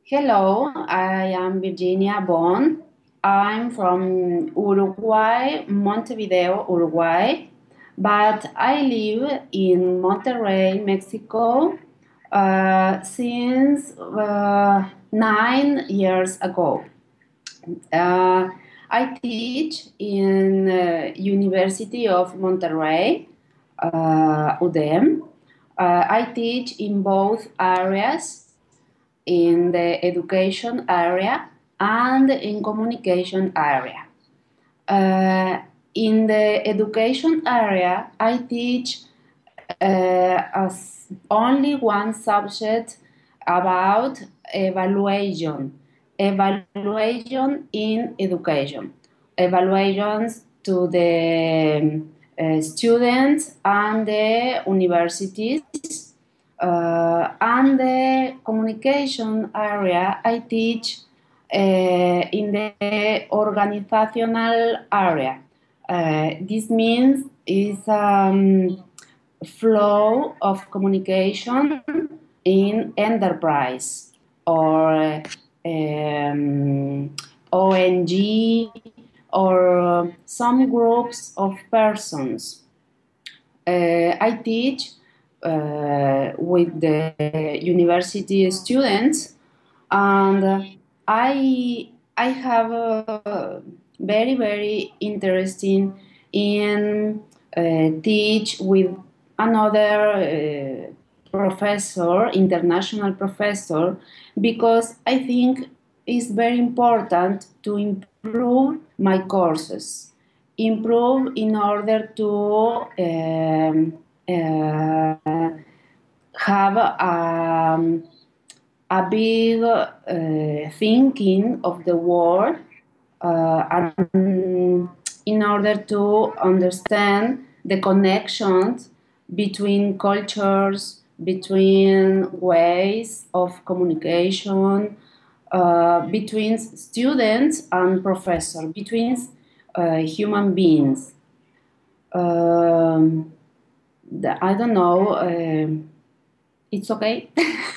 Hello, I am Virginia Bon. I'm from Uruguay, Montevideo, Uruguay, but I live in Monterrey, Mexico, since 9 years ago. Uh, I teach in University of Monterrey, UDEM. I teach in both areas, in the education area and in communication area. Uh, in the education area, I teach as only one subject about evaluation in education, evaluations to the students and the universities. And the communication area, I teach in the organizational area. This means is flow of communication in enterprise or ONG or some groups of persons. I teach with the university students, and I have very interesting in teach with another professor, international professor, because I think it's very important to improve my courses, improve in order to have a big thinking of the world, and in order to understand the connections between cultures, between ways of communication, between students and professors, between human beings. I don't know. It's okay.